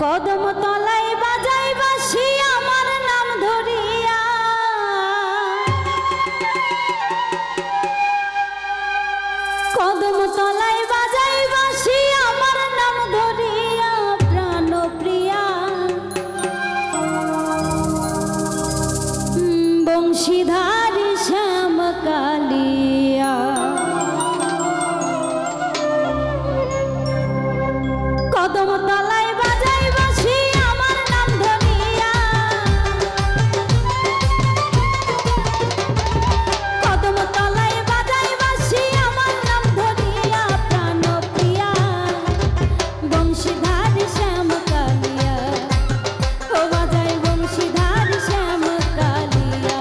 কদম তলায় বাজাই বাঁশি আমার নাম ধরিয়া, কদম তলায় বাজাই বাঁশি আমার নাম ধরিয়া, প্রাণ প্রিয়া বংশীধারী শ্যাম কালিয়া। কদম তলায় বাজাই বাঁশি আমার নাম ধরিয়া, কদম তলায় বাজাই বাঁশি আমার নাম ধরিয়া, প্রাণ প্রিয়া বংশীধারী শ্যাম কালিয়া, ও বাজাই বংশীধারী শ্যাম কালিয়া।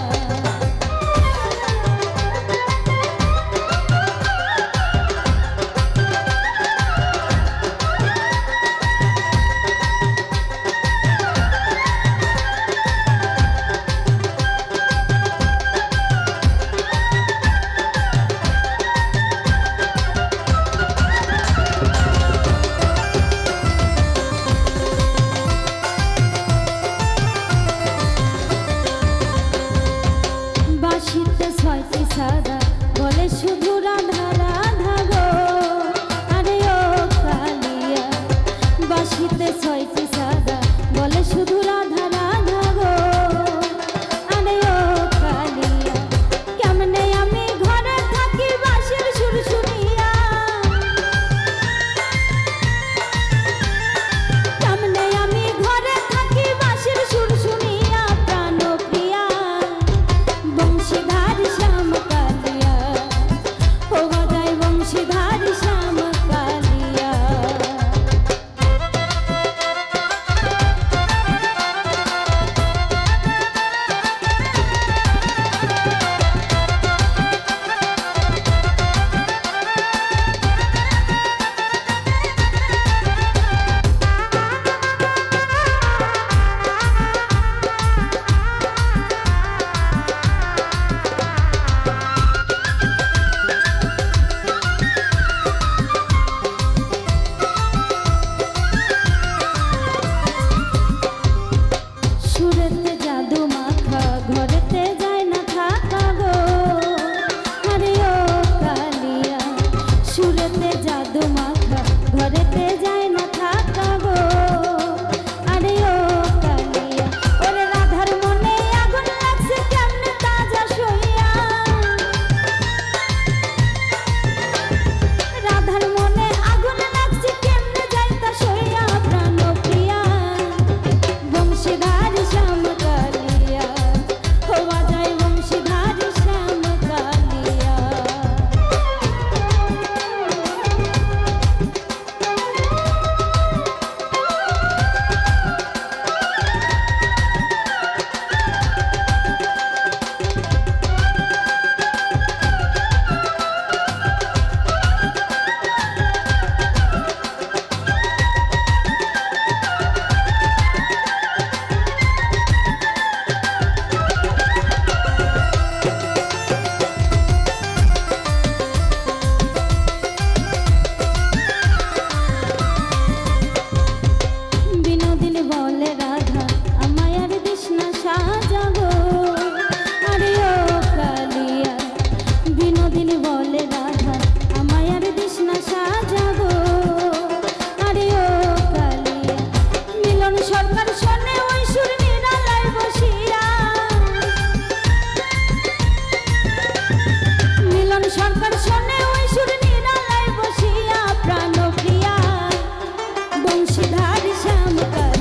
বাঁশিতে ছয়টি সাদা বলে শুধু রাধা রাধা গো, আরে ও কালিয়া। বাঁশিতে ছয়টি সাদা বলে শুধু রাধা রাধা গো, আরে ও কালিয়া। কেমনে আমি ঘরে থাকি বাঁশির সুর শুনিয়া, কেমনে আমি ঘরে থাকি বাঁশির সুর শুনিয়া, প্রাণ প্রিয়া বংশীধারী শ্যাম কালিয়া, ও বাজাই বংশীধারী শ্যাম কালিয়া। সুরেতে জাদু মাখা ঘরেতে যায় না থাকা গো, আরে ও কালিয়া। সুরেতে জাদু মাখা ঘরেতে যায় না থাকা গো, আরে ও কালিয়া। ওরে রাধার মনে আগুন লাগছে কেমনে তাজা সইয়া, রাধার মনে আগুন লাগছে কেমনে যাইতা সইয়া, প্রাণ প্রিয়া বংশীধারী শ্যাম কালিয়া, ও বাজাই বংশীধারী শ্যাম কালিয়া। বিনোদিনী বলে রাধা আমায় আর দিস না সাজা গো, আরে ও কালিয়া। বিনোদিনী বলে রাধা আমায় আর দিস না সাজা গো, আরে ও কালিয়া। মিলন সরকার শোনে ওই সুর নিরালায় বসিয়া, মিলন সরকার শোনে ওই সুর নিরালায় বসিয়া, প্রাণ প্রিয়া বংশীধারী শ্যাম কালিয়া।